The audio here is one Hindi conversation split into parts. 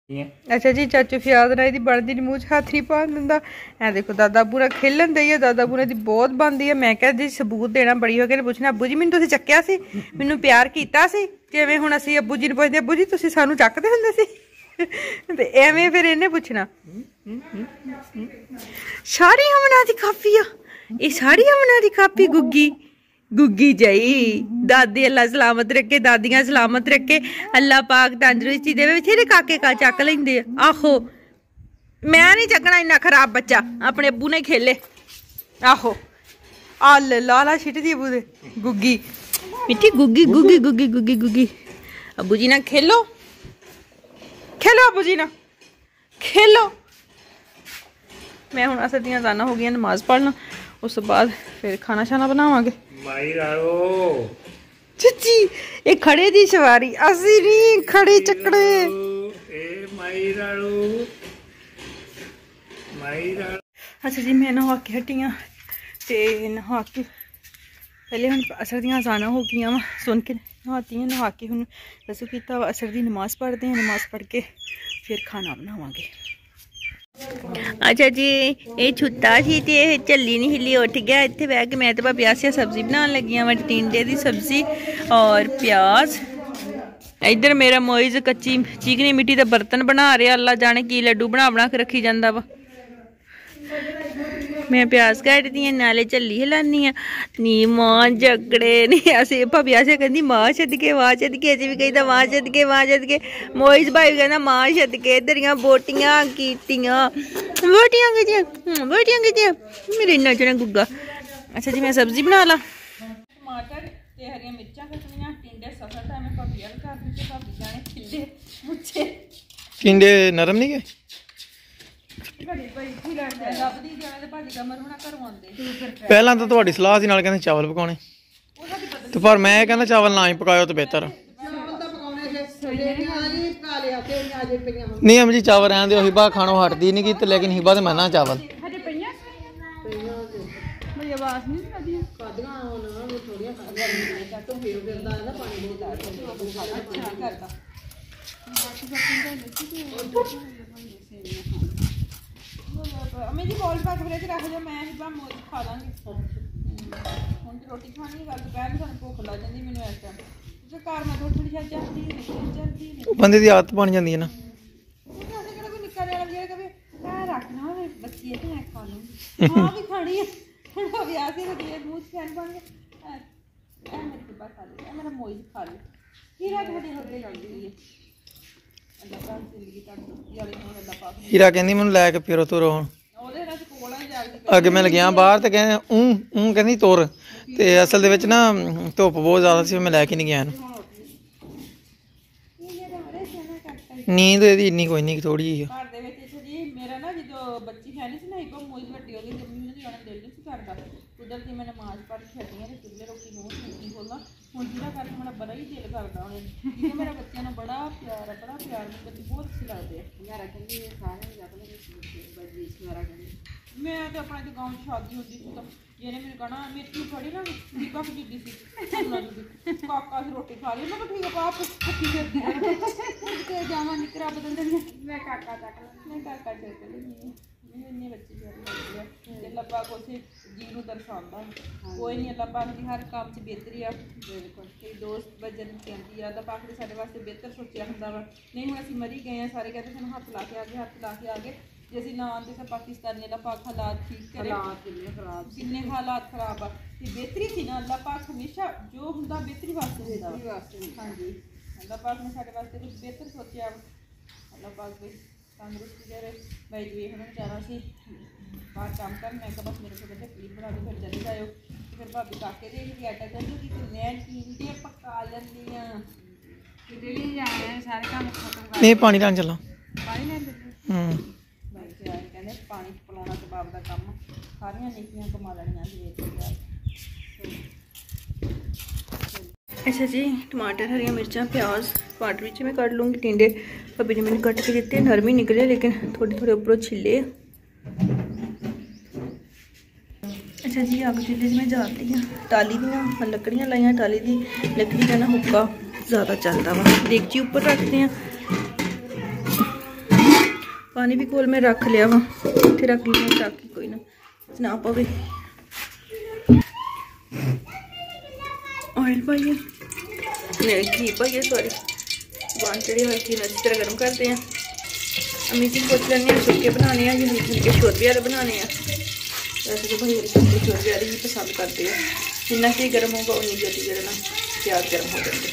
अच्छा जी, चाचू फियाद राय दी बनदी नी मूंह च हत्थ नहीं पान दिंदा। ऐ देखो दादा अब्बू ने खेलन दई है, दादा अब्बू ने दी बहुत बनदी है। मैं कहा जी सबूत देना, बड़ी हो के पुछना अब्बू जी मैनू तुसीं चक्किया सी, मैनू प्यार कीता सी, जिवें हुण असीं अब्बू जी नूं पुछदे अब्बू जी तुसीं सानू चकदे हुंदे सी। ते एवें फिर इन्हें पुछना सारी अमना दी कापी आ, ये सारी अमना दी कापी गुग्गी गुग्गी जाई। दादी अल्लाह सलामत रखे, दादियां सलामत रखे, अल्लाह पाक तंदुरुस्ती देवे। बथेरे काके का चक लेंदे आहो, मैं नहीं चकना इन्ना खराब बच्चा, अपने अब्बू ने खेले आहो। आल लाला छिट दी अब्बू दे गुग्गी मिट्टी गुग्गी गुग्गी गुग्गी गुग्गी गुग्गी। अब्बू जी ना खेलो खेलो, अब्बू जी ना खेलो। मैं हुण असर दियां जाना हो गई नमाज पढ़ना, उस बाद फिर खाना शाना बनावांगे। चची ये खड़े दी सवारी असी नहीं खड़े चकड़े। अच्छा जी मैं नहा के हटी हाँ, ते नहा के पहले हम असर दियां अज़ाना हो गई वा, सुन के नहाती हैं, नहा के हम वसू किया असर दी नमाज़ पढ़ते हैं, नमाज़ पढ़ के फिर खाना बनावांगे। अच्छा जी ये छुट्टा सी ते झल्ली नहीं हिली, उठ गया इत्थे बह के। मैं तो भाभी आसिया सब्जी बनाने लगी हाँ, टिंडे की सब्जी और प्याज। इधर मेरा मोइज कच्ची चीकनी मिट्टी का बर्तन बना रहा, अल्लाह जाने की लड्डू बना बना के रखी जाता वा। मैं प्याज काटती हाँ नाले झल्ली हिलानी हाँ। नी मां जगड़े नहीं असे भाभी आसे कहती मां छदके मां छदके, अजे भी कहता मां छदके मां छदके। मोइज भाई कहना मां छदके। इधर बोटियां कीतियां बोटियां कीतियां मेरे इन्ना चना गुग्गा। अच्छा जी मैं सब्जी बना ला। टमाटर ते हरियां मिर्चां कटनियां, टिंडे सफर था मैं भाभी वाल कर दी, भाभी जाने खिले मुझे टिंडे नरम नहीं गए। पहला तो ਤੁਹਾਡੀ ਸਲਾਹ ਸੀ ਨਾਲ ਕਹਿੰਦੇ ਚਾਵਲ ਪਕਾਉਣੇ, ਤੇ ਪਰ ਮੈਂ ਕਹਿੰਦਾ ਚਾਵਲ ਨਾ ਹੀ ਪਕਾਇਓ ਤਾਂ ਬਿਹਤਰ। नहीं अम्मी जी चावल रहने दो, हिबा खानों हटती नहीं की, लेकिन हिबा तो मैं चावल अम्मी जी बॉल पैक फ्रिज रख दो, मैं हिबा मोज खा लांगी। हुण रोटी खानी गल दोपहर में सानूं भुख लग जांदी मैनूं इस टाइम, क्योंकि घर मैं थोड़ी थोड़ी शायद चलदी नहीं बंदे दी आदत बन जाती है ना। कोई निक्का जिहा लगे कभी मैं रखना बच्ची है तो मैं खा लूंगी, हां भी खानी है। हुण ब्याह से लगे मुंह फैन बन गए, ए मेरे हिबा खा ले, मेरा मोज खा ले। हीरा घड़ी होते जांदी है अल्लाह पाक जिंदगी तक यार इन्होंने अल्लाह पाक हीरा कहंदी मैनूं लै के फिरो तुरो। अगे मैं लग्या बाहर तो कहते कहती तुर, तो असल दे विच ना धुप बहुत ज़्यादा सी, मैं लैके नहीं गया। नींद इहदी इन्नी कोई नहीं, थोड़ी जी मेरा ना जो बच्ची है नहीं सी ना हिबा मोज वड्डी हो गई, जम्मी ने जाना दिल नहीं करता। कुदरती मैं नमाज पढ़ के हटी हाँ, चुल्हे रोटी मूँह नहीं खोलना हुण जिहदा करके मेरा बड़ा ही दिल करता उन्हें, क्योंकि मेरा बच्चों ने बड़ा प्यार मुझे बहुत अच्छे लगते हैं। मैं तो अपने जो गाँव शादी होती थी तो जिन्हें मैंने कहना मेथी फड़ी ना दीपा की दीदी सी काका से रोटी खा ली, मैं ठीक है पाप भुखी फिरती जावा निकरा बदल देंगे, मैं काका चक ली। इन्ने बच्चे प्यारे लगते हैं, अल्लाह पाक उसे जी नूं दर्शांदा कोई नहीं, अल्लाह पाक की हर काम च बेहतरी आ। बिल्कुल कई दोस्त बजन कहती है अल्लाह पाक ने साडे वास्ते बेहतर सोचा हुंदा वा। नहीं हुण असीं मरी गए हैं, सारे कहते सानूं हत्थ ला के आ गए जे असीं ना आंदे तां पाकिस्तानी अल्लाह पाक हालात ठीक करे। किन्ने हालात खराब आ, ते बेहतरी थी ना अल्लाह पाक हमेशा जो हुंदा बेहतरी वास्ते हुंदा। हाँ जी अल्लाह पाक ने साडे वास्ते कुछ बेहतर सोचा, अल्लाह पाक भी तंदुरुस्ती दे। भाई जी हम जाना सी बाहर काम कर, मैं कहा बस मेरे को कहते क्लिप बना दो फिर चले जाओ। फिर भाभी काके दे भी आटा कर कि मैं टिंडे पका लैंदी हां, किते नहीं जाना सारे काम खत्म कर। नहीं पानी लान चला, पानी लान भाई जी कहते पानी पिलाना तो बाप का काम, सारियां नेकियां कमा लैनियां जी। अच्छा जी टमाटर हरियां मिर्चां प्याज टमाटर भी मैं कट लूँगी, टिंडे भाभी ने मैंने कट के दिते, नरम ही निकले लेकिन थोड़े थोड़े उपरों छिले। अच्छा जी अग चूल्हे मैं जाती हाँ, टाली दी लकड़ियाँ लाइया, टाली दी लकड़ी का ना हुक्का ज़्यादा चलता वा, देगची ऊपर रखते हैं पानी भी कोल में रख लिया वा, इत्थे रख लिया ताकि कोई ना पवे। ऑयल पाइए, घी पाइए, सॉरी बान चढ़ी हुई घी अच्छी तरह गर्म करते हैं। अम्मी जी पूछ लेंगे फुलके बनाने हैं या हल्के शोरबे वाले बनाने हैं। वैसे तो भाई हल्के शोरबे वाले ही पसंद करते हैं, जितना घी गर्म होगा उन्नी जल्दी जो ना प्याज गर्म हो जाएंगे।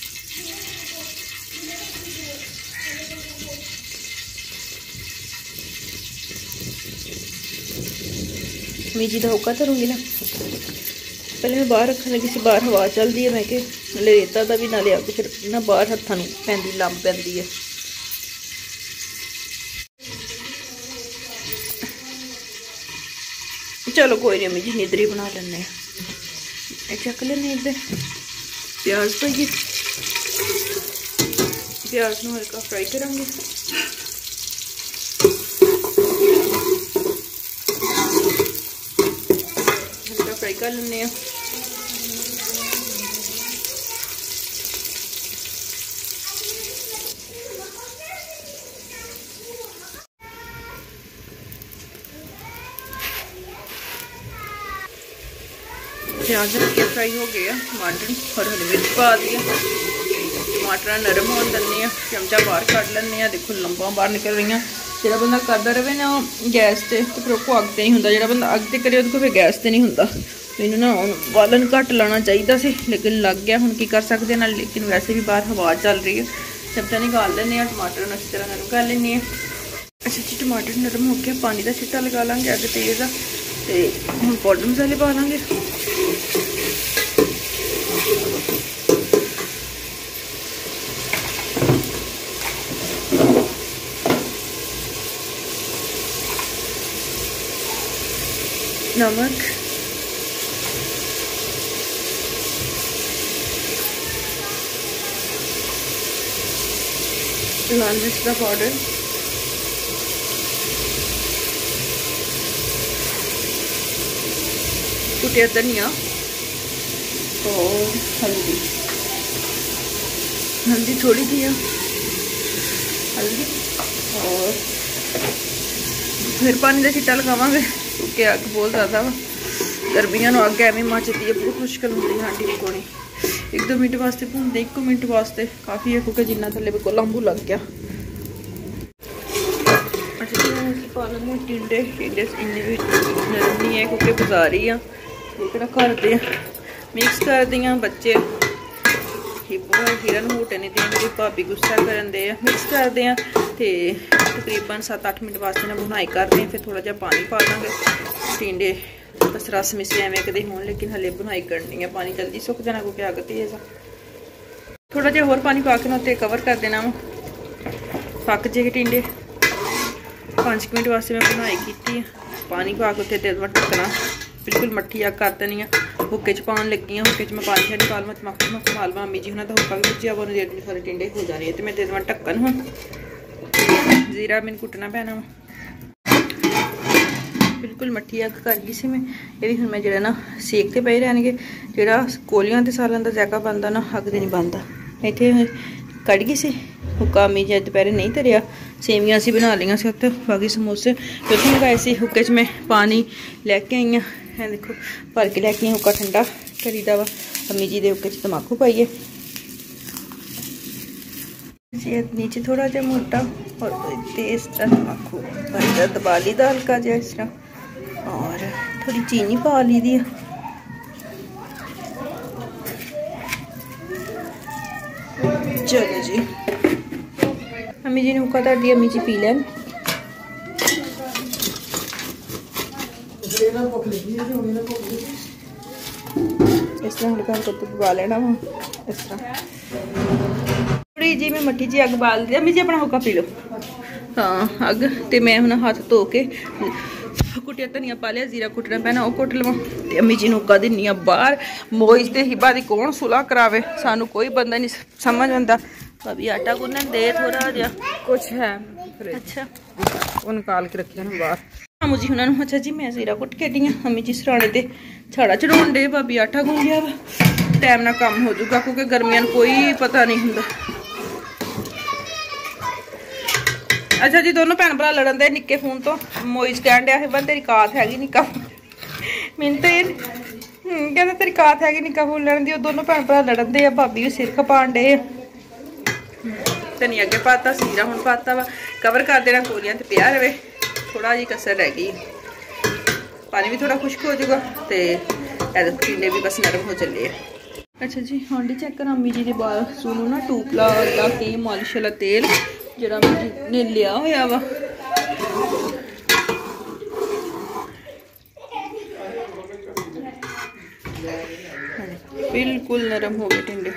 अम्मी जी का होका धरूंगी ना, पहले मैं बाहर रखने लगी सी, बाहर हवा चलती है, मैं कि रेता का भी ना लिया फिर ना बाहर हत्थों पैंदी लंब पैंदी है। चलो कोई नहीं अम्मी जी इधर ही बना लें, चक लें इधर। प्याज पाइए, प्याज को हल्का फ्राई करांगे। हल्का फ्राई कर लें। प्याज हल्के फ्राई हो गया, टमाटर और हरी मिर्च पा दिया। टमाटर नरम हो देने, चमचा बाहर कट लें। देखो लंबा बाहर निकल रही हैं। जो बंदा करता रहे ना गैस से तो फिर वो अग से नहीं होंगे, जो बंदा अग से करे उसको फिर गैस से नहीं होंगे। तो इन्हों ना बालन घट लाना चाहिए से, लेकिन लग गया हुण की कर सकते हैं। लेकिन वैसे भी बाहर हवा चल रही है। चमचा निकाल लें, टमाटर अच्छी तरह नरम कर लें। अच्छा जी टमाटर नरम हो गया, पानी का छिट्टा लगा लेंगे, अग तेज़ आ। तो हम पाउडर मसाले पा लेंगे। नमक, लाल मिर्च का पाउडर, कुटिया धनिया और हल्दी थोड़ी सी है, हल्दी। और फिर पानी का छिट्टा लगावांगे क्योंकि अग बहुत ज़्यादा वा। गर्मियां अग एवं मचती है, बहुत मुश्किल होती है हांडी पकानी। 1-2 मिनट वास्ते भूनते, 1 मिनट वास्ते काफ़ी है क्योंकि जिन्ना थले बिल्कुल लंबू लग गया। अच्छा जी पा लेंगे टिंडे इन्ने भी नरम नहीं है क्योंकि बाजार ही करते मिक्स कर दियाँ। बच्चे हिरन होटे नहीं दें, मेरी भाभी गुस्सा करन दे। मिक्स करते हैं तो तकरीबन 7-8 मिनट वास्ते ना बुनाई करते हैं। फिर थोड़ा जहा पानी पा देंगे। टिंडे बस रस मिसे एवं कदे हों, लेकिन हले बुनाई करनी है, पानी जल्दी सुक जाना क्योंकि अग तेज़ आ। थोड़ा जहा होर पानी पा के ना उत्ते कवर कर देना वा, पक जे टिंडे। 5 मिनट वास्ते मैं बुनाई की, पानी पा के उत्ते दे देना ढकना, बिल्कुल मट्ठी अग कर देनी है। हुक्के च पान लगी हाँ, हुक्के च मैं पानी छड़ी पाल मत मालवा अम्मी जी उन्होंने हुक्का भी भुजिया वो देर सारे टिंडे हो जाने हैं। तो मैं दे देवां ढक्कन हूँ, जीरा मैंने कुटना पैना वा। बिल्कुल मट्ठी अग कर गई सी मैं, ये भी हुण मैं जो ना सेकते पे रहने। जो कोलियां ते सालां दा जायका बनता ना अग दे नहीं बनता। इतने कड़ गई सी हुक्का, अम्मी जी दोपहरे नहीं धरिया, सेवियां असीं बना लियां सी उत्ते, बाकी समोसे फिर लगाए सी। हुक्के च मैं पानी लैके आई हाँ, है देखो भर के लैके आई। हुक्का ठंडा करीदा वा, अम्मी जी दे हुक्के च तम्बाकू पाइए। नीचे थोड़ा जहा मोटा और तेज तम्बाकू दबा ली दा हल्का जहा इस तरह, और थोड़ी चीनी पा ली दी। चलो जी अम्मी जी ने हुक्का धर दिया, अम्मी जी पी लैन। इस तरह हल्का हल्का तो पा लेना वा, इस तरह थोड़ी जी मैं मट्ठी जी अग बाल दी। अम्मी जी अपना हुक्का पी लो। हाँ अग तो मैं हम हाथ धो के कुटिया धनिया पा लिया, जीरा कुटना पैना वो कुट लवा। अम्मी जी हुक्का दिनी बाहर। मोइज ते हिबा दी कौन सुलह करावे, सानू कोई बंदा नहीं समझ आता। भाभी आटा गुनन दे थोड़ा जहा कुछ है। अच्छा वो निकाल के रखिया ना बाहर। मुझे उन्होंने अच्छा जी मैं जीरा कुट के दी हाँ, अम्मी जी सराणे ते छाड़ा चढ़ाउन डे, भाभी आटा गुन लिया वा। टाइम ना काम हो जाऊगा क्योंकि गर्मियां कोई पता नहीं होंगे। अच्छा जी दोनों भैन भरा लड़न दे निक्के फोन तो मोइज कहन दिया बन तेरी कात हैगी निक्का मैंने तो ये कहता तेरी कात हैगी निक्का फोन लड़न दी दोनों भैन भरा लड़न दे भाभी भी सिर खपान डे धनिया अगे पाता सीरा हूँ पाता वा कवर कर देना कोलियां ते पिया रहे थोड़ा जी कसर रह गई पानी भी थोड़ा खुश्क हो जाएगा तो टींडे भी बस नरम हो चले। अच्छा जी हांडी चेक करा अम्मी जी के बाल सुनो ना टूप ला के मालिश वाला तेल जरा ने लिया होया वा बिल्कुल नरम हो गए टिंडे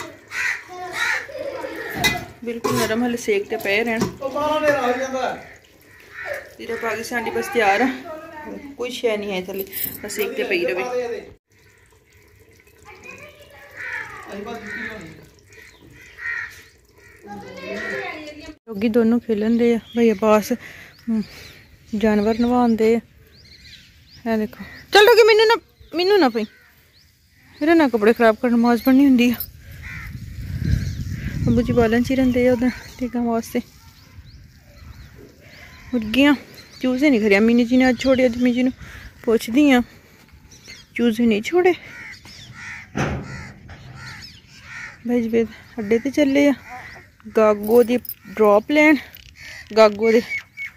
बिल्कुल नरम हले सेकते पे रहना तेरा पाकिस्तानी बस तैयार है कोई शय नहीं है थले बस सेकते पई रहे लोग दोनों खेलन दे भाई अब्बास जानवर नवान दे है देखो चल डोगी मैनू ना पई मेरे ना कपड़े खराब करने मौज बननी होंगी अबू जी बालन चिरन दे उधर टीका वास्ते मुर्गियां चूजे नहीं खरिया मीनी जी ने अज छोड़े अज मी जी पूछती हाँ चूजे नहीं छोड़े भाई जवेद अड्डे ते चले आ गागो दी ड्रॉप लैन गागो दे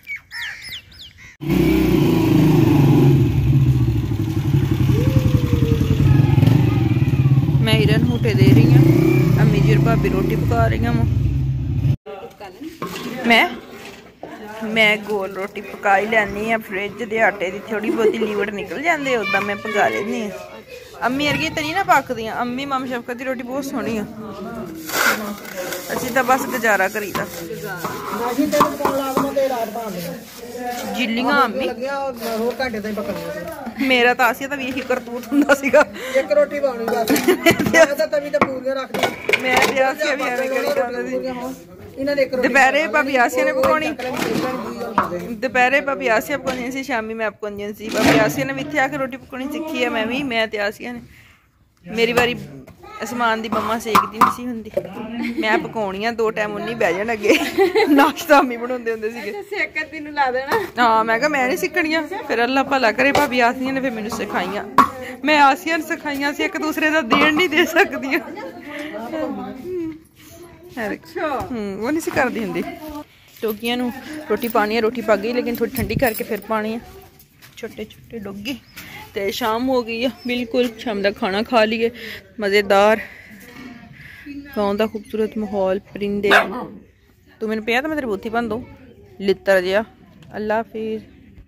मैं हिरन हूटे दे रही हूँ अम्मी जी और भाभी रोटी पका रही हूँ मैं गोल रोटी पका ही लैनी हाँ फ्रिज के आटे की थोड़ी बहुती लीवट निकल जाती है उदा मैं पका लेनी हाँ अम्मी वर्गी तो नहीं ना पकदियां अम्मी मम शफकत की रोटी बहुत सोहनी है असी तो बस गुजारा करीदा जिल्लियां अम्मी मेरा तो आसिया भी यही करतूत हुंदा सीगा एक रोटी पाउणी बस मैं तवी ते पूरियां रख दी मैं ते आसिया भी ऐवें करी जांदा सी दोपहरे भाभी आसिया ने पकाउणी दोपहरे भाभी आसिया पकाउंदियां सी शामी मैं पकाउंदियां सी भाभी आसिया ने भी इत्थे आके रोटी पकाउणी सीखी है मैं ते आसिया ने मेरी बारी असमान दी मम्मा सेकदी नहीं सी हुंदी मैं पकाउणियां दो टाइम उन्नी बह जाण अगे नाश्ता अम्मी बनाउंदे हुंदे सीगे सेकत दी नु ला देना हां मैं कहा मैं नहीं सिक्खणियां फिर अल्लाह भला करे भाभी आसिया ने फिर मैनू सिखाइयां मैं आसिया ने सिखाइयां सी एक दूसरे दा देण नहीं दे सकदियां वो नहीं सी करदी हुंदी डोगियां नू रोटी पानी है रोटी पक गई लेकिन थोड़ी ठंडी करके फिर पानी है छोटे छोटे डोगी तो शाम हो गई है बिल्कुल शाम का खाना खा लिए मज़ेदार गाँव का खूबसूरत माहौल परिंदे तू मैंने पिया तो मैं तेरी बूथी बन दो लित्तर जहा अल्लाह हाफिज़।